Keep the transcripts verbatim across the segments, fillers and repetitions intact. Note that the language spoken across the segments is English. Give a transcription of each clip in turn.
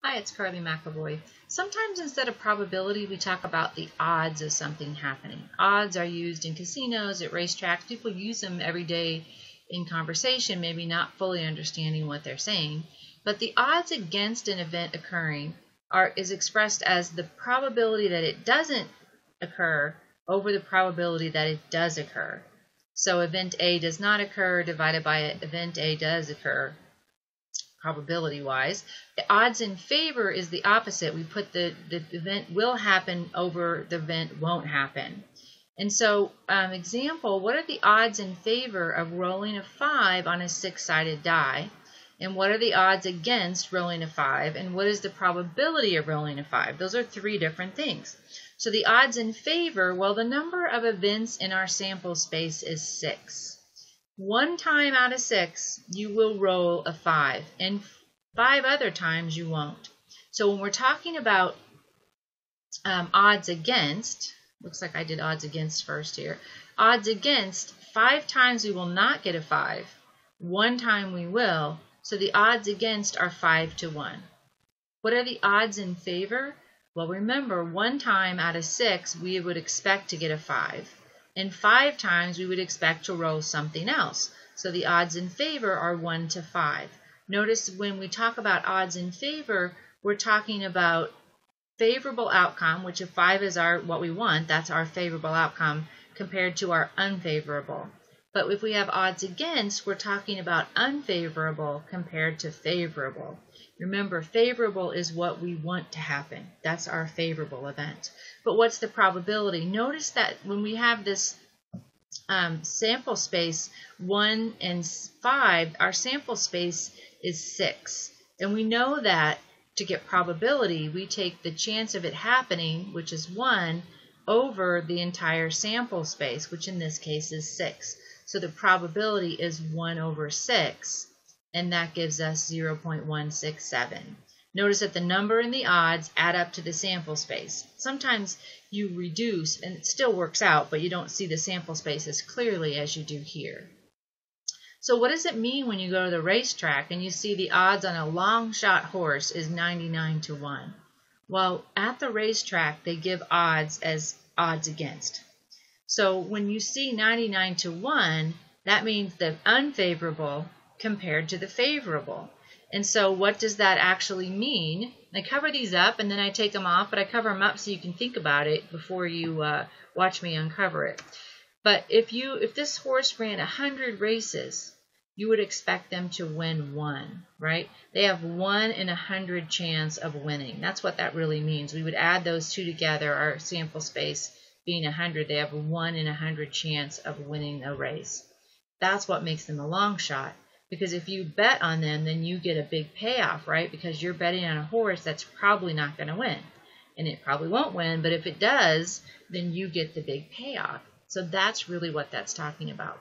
Hi, it's Carly McAvoy. Sometimes instead of probability, we talk about the odds of something happening. Odds are used in casinos, at racetracks. People use them every day in conversation, maybe not fully understanding what they're saying. But the odds against an event occurring are is expressed as the probability that it doesn't occur over the probability that it does occur. So event A does not occur divided by event A does occur. Probability-wise, the odds in favor is the opposite. We put the, the event will happen over the event won't happen. And so, um, example, what are the odds in favor of rolling a five on a six-sided die? And what are the odds against rolling a five? And what is the probability of rolling a five? Those are three different things. So the odds in favor, well, the number of events in our sample space is six. One time out of six, you will roll a five, and five other times you won't. So when we're talking about um, odds against, looks like I did odds against first here, odds against, five times we will not get a five, one time we will, so the odds against are five to one. What are the odds in favor? Well, remember, one time out of six, we would expect to get a five. And five times we would expect to roll something else. So the odds in favor are one to five. Notice when we talk about odds in favor, we're talking about favorable outcome, which if five is our what we want, that's our favorable outcome, compared to our unfavorable. But if we have odds against, we're talking about unfavorable compared to favorable. Remember, favorable is what we want to happen. That's our favorable event. But what's the probability? Notice that when we have this um, sample space, one and five, our sample space is six. And we know that to get probability, we take the chance of it happening, which is one, over the entire sample space, which in this case is six. So the probability is one over six. And that gives us zero point one six seven. Notice that the number and the odds add up to the sample space. Sometimes you reduce and it still works out, but you don't see the sample space as clearly as you do here. So what does it mean when you go to the racetrack and you see the odds on a long shot horse is ninety-nine to one? Well, at the racetrack, they give odds as odds against. So when you see ninety-nine to one, that means the unfavorable compared to the favorable. And so what does that actually mean? I cover these up and then I take them off, but I cover them up so you can think about it before you uh, watch me uncover it. But if you if this horse ran one hundred races, you would expect them to win one, right? They have one in a hundred chance of winning. That's what that really means. We would add those two together, our sample space being one hundred, they have a one in a hundred chance of winning a race. That's what makes them a long shot. Because if you bet on them, then you get a big payoff, right? Because you're betting on a horse that's probably not going to win. And it probably won't win, but if it does, then you get the big payoff. So that's really what that's talking about.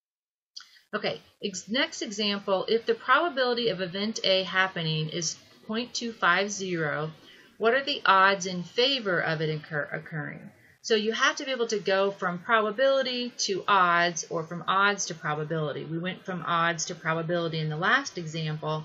Okay, ex next example, if the probability of event A happening is zero point two five zero, what are the odds in favor of it occur occurring? So you have to be able to go from probability to odds or from odds to probability. We went from odds to probability in the last example.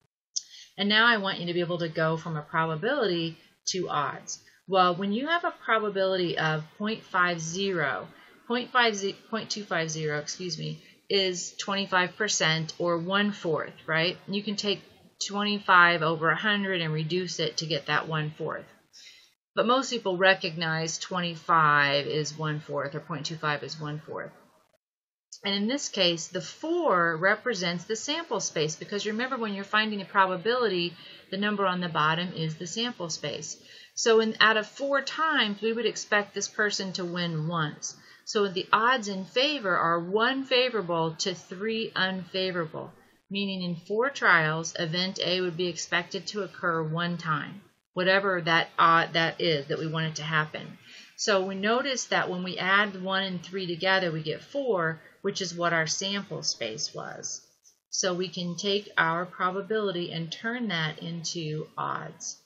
And now I want you to be able to go from a probability to odds. Well, when you have a probability of zero point five zero, zero point two five zero, excuse me, is twenty-five percent or one-fourth, right? You can take twenty-five over one hundred and reduce it to get that one-fourth. But most people recognize twenty-five is one-fourth or zero point two five is one-fourth. And in this case, the four represents the sample space because remember when you're finding a probability, the number on the bottom is the sample space. So in, out of four times, we would expect this person to win once. So the odds in favor are one favorable to three unfavorable, meaning in four trials, event A would be expected to occur one time. Whatever that odd that is that we want it to happen. So we notice that when we add one and three together, we get four, which is what our sample space was. So we can take our probability and turn that into odds.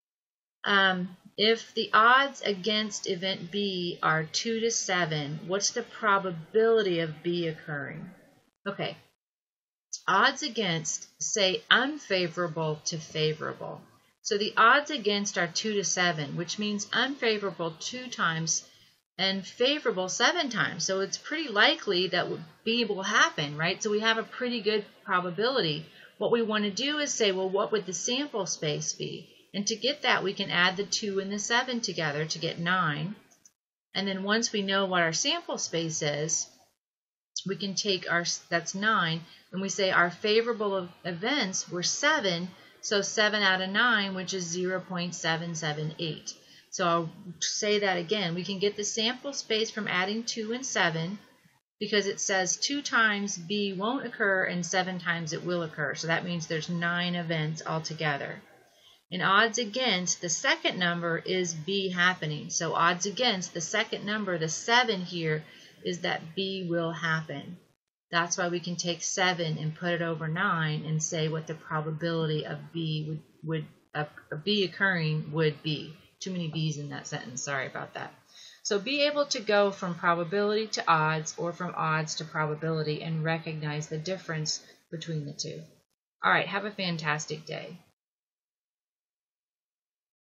Um, if the odds against event B are two to seven, what's the probability of B occurring? Okay, odds against say unfavorable to favorable. So the odds against are two to seven, which means unfavorable two times and favorable seven times. So it's pretty likely that B will happen, right? So we have a pretty good probability. What we want to do is say, well, what would the sample space be? And to get that, we can add the two and the seven together to get nine. And then once we know what our sample space is, we can take our, that's nine, and we say our favorable events were seven, so seven out of nine, which is zero point seven seven eight. So I'll say that again. We can get the sample space from adding two and seven, because it says two times B won't occur and seven times it will occur. So that means there's nine events altogether. And odds against, the second number is B happening. So odds against the second number, the seven here, is that B will happen. That's why we can take seven and put it over nine and say what the probability of B would, would of, of B occurring would be. Too many B's in that sentence. Sorry about that. So be able to go from probability to odds or from odds to probability and recognize the difference between the two. All right, have a fantastic day.